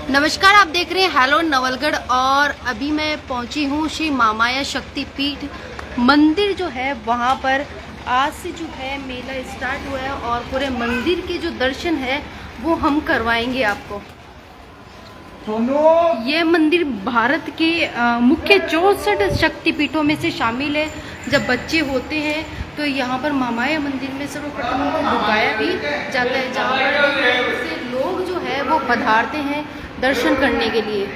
नमस्कार, आप देख रहे हैं हेलो नवलगढ़ और अभी मैं पहुंची हूं श्री महामाया शक्तिपीठ मंदिर जो है वहां पर। आज से जो है मेला स्टार्ट हुआ है और पूरे मंदिर के जो दर्शन है वो हम करवाएंगे आपको। ये मंदिर भारत के मुख्य 64 शक्तिपीठों में से शामिल है। जब बच्चे होते हैं तो यहाँ पर महामाया मंदिर में सर्वप्रथम उनको बुलाया भी जाता है, जहाँ पर से लोग जो है वो पधारते हैं दर्शन करने के लिए।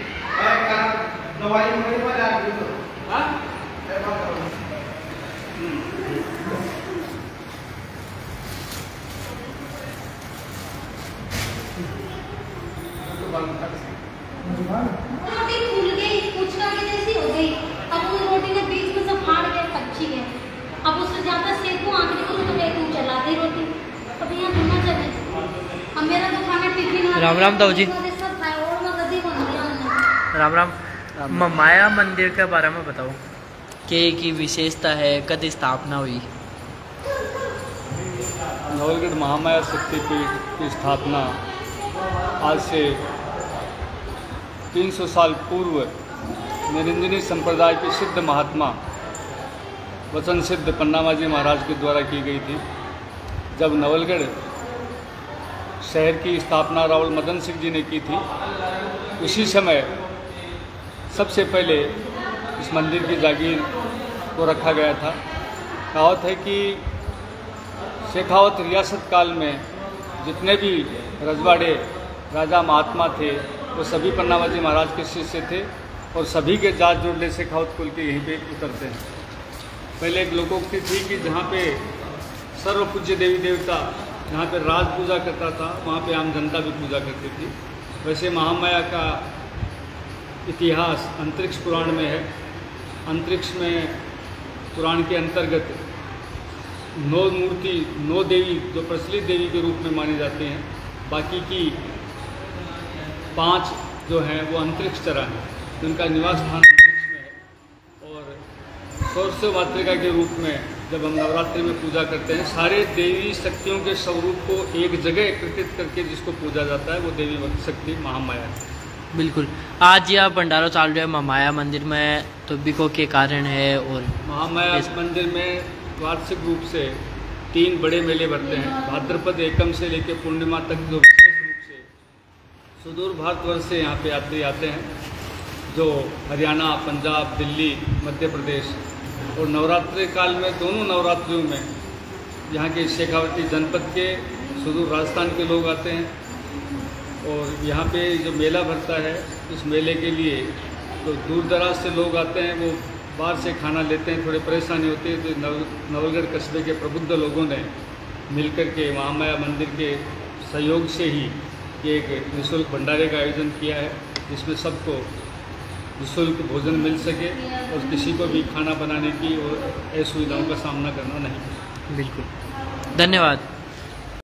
रोटी फूल गई, पूछना की जैसी हो गई। अब उस रोटी ने बीच में से फाड़ के कच्ची है। अब उससे ज्यादा सेकू आंखी करूँ तो मैं तू चला दे रोटी। अब यहाँ धुना चले। अब मेरा तो खाना टिफिन राम राम दाऊ जी। राम राम। महामाया मंदिर के बारे में बताओ, क्या की विशेषता है, कद स्थापना हुई? नवलगढ़ महामाया शक्तिपीठ की स्थापना आज से 300 साल पूर्व निरंजनी संप्रदाय के सिद्ध महात्मा वचन सिद्ध पन्नामाजी महाराज के द्वारा की गई थी। जब नवलगढ़ शहर की स्थापना रावल मदन सिंह जी ने की थी, उसी समय सबसे पहले इस मंदिर की जागीर को रखा गया था। कहावत है कि शेखावत रियासत काल में जितने भी रजवाड़े राजा महात्मा थे वो सभी पन्नामाजी महाराज के शिष्य थे और सभी के जात जोड़ने से शेखावत कुल के यहीं पे उतरते हैं। पहले एक लोकोक्ति थी कि जहाँ पे सर्व पूज्य देवी देवता जहाँ पे राज पूजा करता था वहाँ पे आम जनता भी पूजा करती थी। वैसे महामाया का इतिहास अंतरिक्ष पुराण में है। अंतरिक्ष में पुराण के अंतर्गत 9 मूर्ति 9 देवी जो प्रचलित देवी के रूप में मानी जाती हैं, बाकी की 5 जो हैं वो अंतरिक्ष चरा हैं, जिनका निवास स्थान अंतरिक्ष में है। और सौरस्य मातृका के रूप में जब हम नवरात्रि में पूजा करते हैं, सारे देवी शक्तियों के स्वरूप को एक जगह एकत्रित करके जिसको पूजा जाता है वो देवी शक्ति महामाया है। बिल्कुल। आज यह भंडारा चालू है महामाया मंदिर में, तो बिको के कारण है। और महामाया मंदिर में वार्षिक रूप से 3 बड़े मेले भरते हैं। भाद्रपद एकम से लेकर पूर्णिमा तक जो विशेष रूप से सुदूर भारतवर्ष से यहाँ पे यात्री आते हैं, जो हरियाणा, पंजाब, दिल्ली, मध्य प्रदेश। और नवरात्रि काल में दोनों नवरात्रियों में यहाँ के शेखावती जनपद के सुदूर राजस्थान के लोग आते हैं। और यहाँ पे जो मेला भरता है उस मेले के लिए तो दूर दराज से लोग आते हैं, वो बाहर से खाना लेते हैं, थोड़ी परेशानी होती है। तो नवलगढ़ कस्बे के प्रबुद्ध लोगों ने मिलकर के महामाया मंदिर के सहयोग से ही ये एक निःशुल्क भंडारे का आयोजन किया है, जिसमें सबको निःशुल्क भोजन मिल सके और किसी को भी खाना बनाने की और असुविधाओं का सामना करना नहीं। बिल्कुल, धन्यवाद।